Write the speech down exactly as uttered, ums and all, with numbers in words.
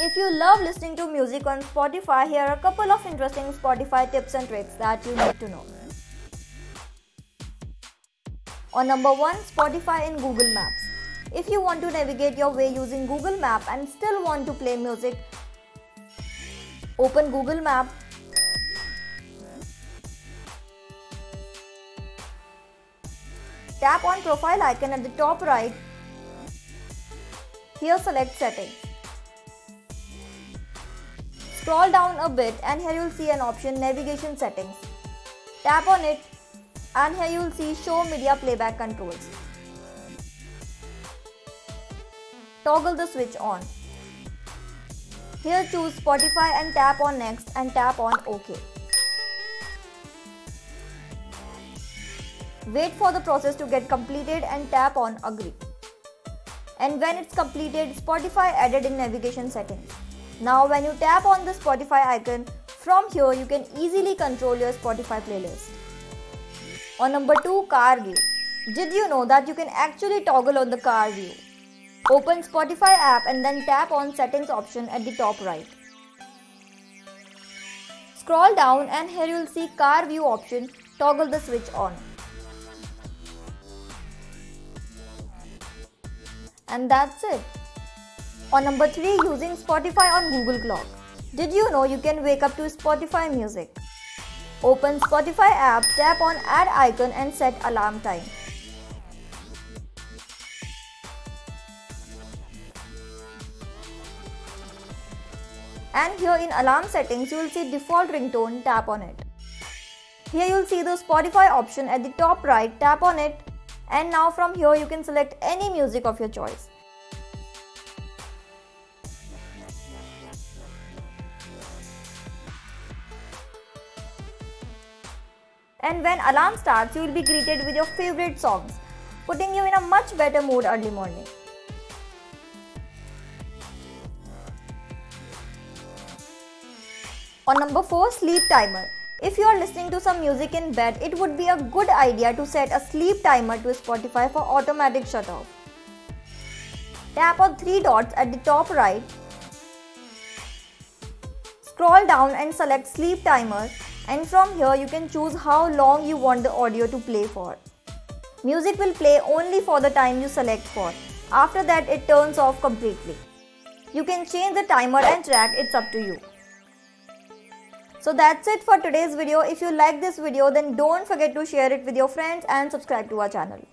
If you love listening to music on Spotify, here are a couple of interesting Spotify tips and tricks that you need to know. On number one, Spotify in Google Maps. If you want to navigate your way using Google Maps and still want to play music, open Google Maps. Tap on profile icon at the top right. Here select settings. Scroll down a bit and here you'll see an option navigation settings. Tap on it and here you'll see show media playback controls. Toggle the switch on. Here choose Spotify and tap on next and tap on OK. Wait for the process to get completed and tap on agree. And when it's completed, Spotify added in navigation settings. Now when you tap on the Spotify icon, from here you can easily control your Spotify playlist. On number two, car view. Did you know that you can actually toggle on the car view? Open Spotify app and then tap on settings option at the top right. Scroll down and here you will see car view option, toggle the switch on. And that's it. On number three, using Spotify on Google Clock. Did you know you can wake up to Spotify music? Open Spotify app, tap on add icon and set alarm time. And here in alarm settings, you will see default ringtone, tap on it. Here you will see the Spotify option at the top right, tap on it. And now from here you can select any music of your choice. And when alarm starts, you will be greeted with your favorite songs, putting you in a much better mood early morning. On number four, sleep timer. If you are listening to some music in bed, it would be a good idea to set a sleep timer to Spotify for automatic shut off. Tap on three dots at the top right. Scroll down and select sleep timer, and from here you can choose how long you want the audio to play for. Music will play only for the time you select for. After that it turns off completely. You can change the timer and track, it's up to you. So that's it for today's video. If you like this video, then don't forget to share it with your friends and subscribe to our channel.